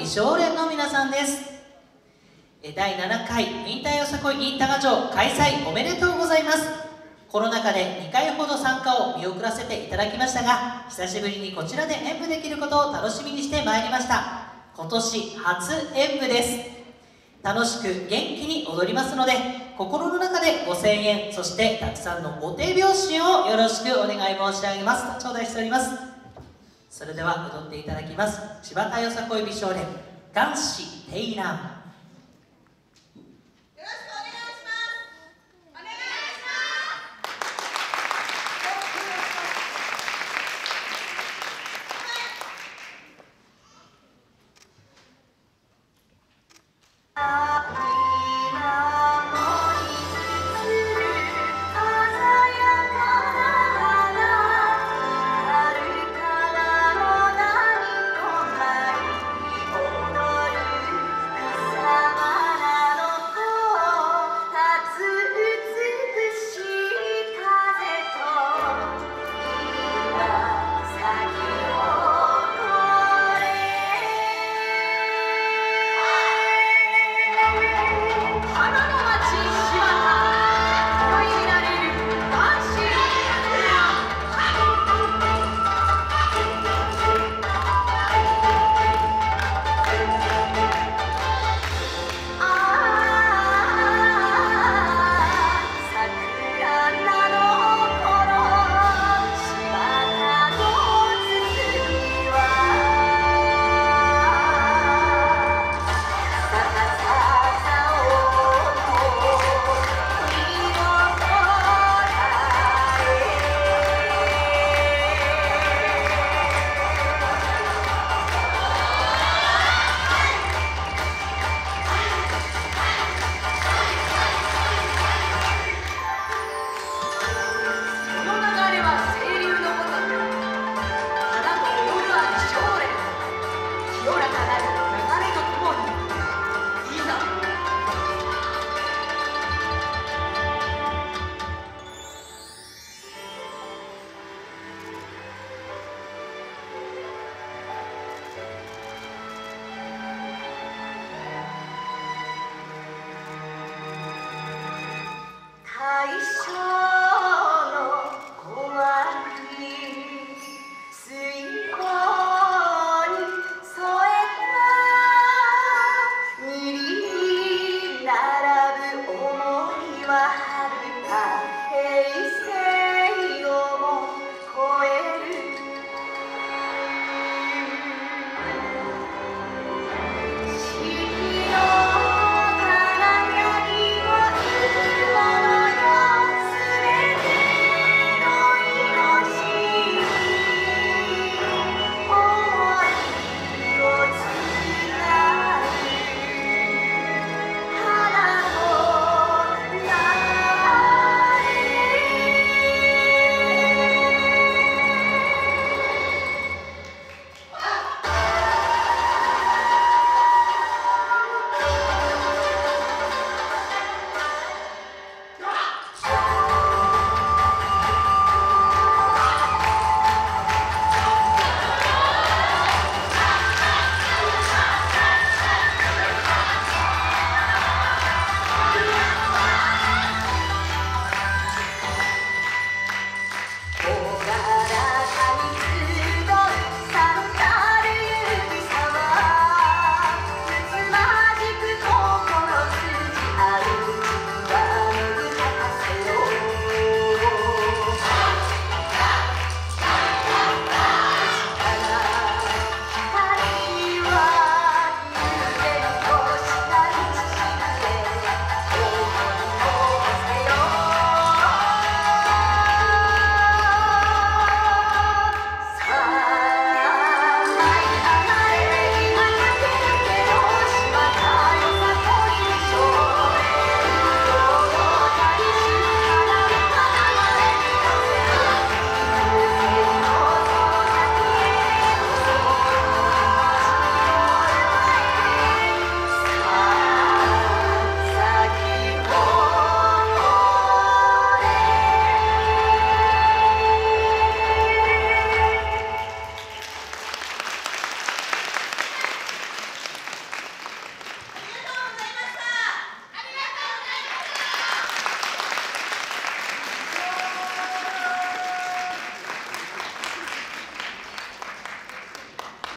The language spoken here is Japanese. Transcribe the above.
美少年の皆さんです。第7回引退よさこい in 多賀城開催おめでとうございます。コロナ禍で2回ほど参加を見送らせていただきましたが、久しぶりにこちらで演舞できることを楽しみにしてまいりました。今年初演舞です。楽しく元気に踊りますので、心の中でご声援、そしてたくさんのお手拍子をよろしくお願い申し上げますと頂戴しております。それでは踊っていただきます。千葉田よさこい美少年男子テイラン。